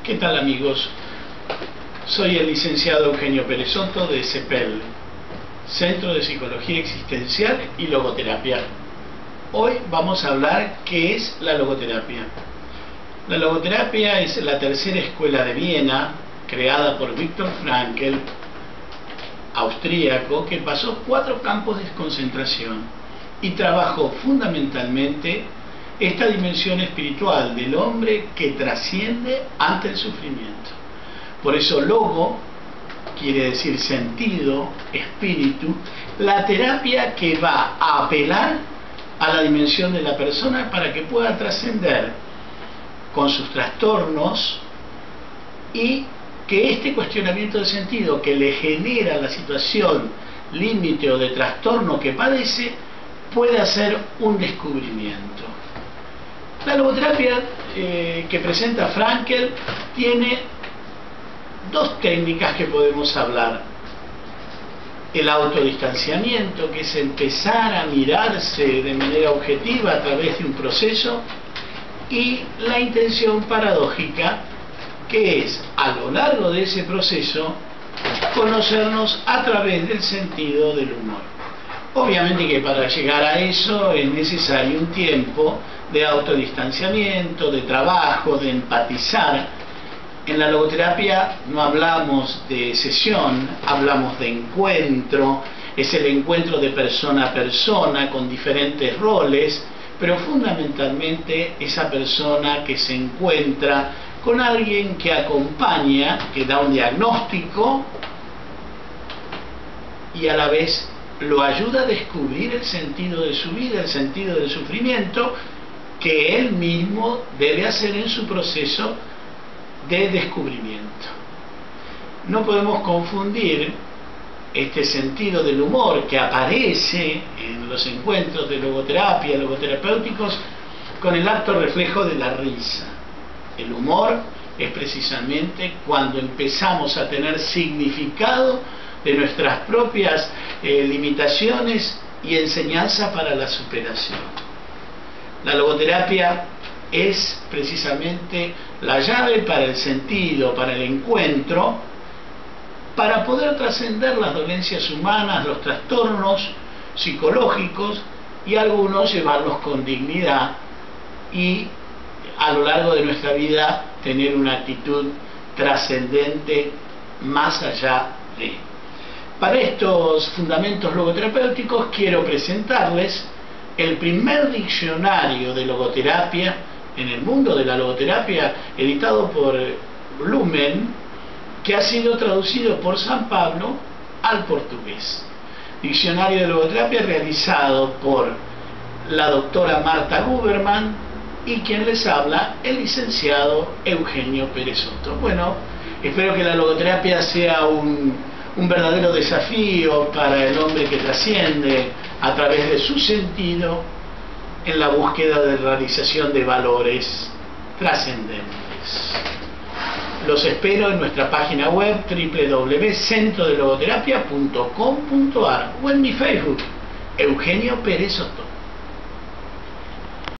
¿Qué tal, amigos? Soy el licenciado Eugenio Pérez Soto de CEPEL, Centro de Psicología Existencial y Logoterapia. Hoy vamos a hablar qué es la logoterapia. La logoterapia es la tercera escuela de Viena, creada por Viktor Frankl, austríaco, que pasó 4 campos de concentración y trabajó fundamentalmente esta dimensión espiritual del hombre que trasciende ante el sufrimiento. Por eso logo quiere decir sentido, espíritu, la terapia que va a apelar a la dimensión de la persona para que pueda trascender con sus trastornos y que este cuestionamiento de sentido que le genera la situación límite o de trastorno que padece pueda ser un descubrimiento. La logoterapia que presenta Frankl tiene 2 técnicas que podemos hablar: el autodistanciamiento, que es empezar a mirarse de manera objetiva a través de un proceso, y la intención paradójica, que es a lo largo de ese proceso conocernos a través del sentido del humor. Obviamente que para llegar a eso es necesario un tiempo de autodistanciamiento, de trabajo, de empatizar. En la logoterapia no hablamos de sesión, hablamos de encuentro. Es el encuentro de persona a persona con diferentes roles, pero fundamentalmente esa persona que se encuentra con alguien que acompaña, que da un diagnóstico y a la vez lo ayuda a descubrir el sentido de su vida, el sentido del sufrimiento que él mismo debe hacer en su proceso de descubrimiento. No podemos confundir este sentido del humor que aparece en los encuentros de logoterapia, logoterapéuticos, con el acto reflejo de la risa. El humor es precisamente cuando empezamos a tener significado de nuestras propias limitaciones y enseñanza para la superación. La logoterapia es precisamente la llave para el sentido, para el encuentro, para poder trascender las dolencias humanas, los trastornos psicológicos y algunos llevarlos con dignidad y a lo largo de nuestra vida tener una actitud trascendente más allá de. Para estos fundamentos logoterapéuticos quiero presentarles el primer diccionario de logoterapia en el mundo de la logoterapia, editado por Blumen, que ha sido traducido por San Pablo al portugués. Diccionario de logoterapia realizado por la doctora Marta Guberman y quien les habla, el licenciado Eugenio Pérez Soto. Bueno, espero que la logoterapia sea un verdadero desafío para el hombre que trasciende a través de su sentido en la búsqueda de realización de valores trascendentes. Los espero en nuestra página web www.centrodelogoterapia.com.ar o en mi Facebook, Eugenio Pérez Soto.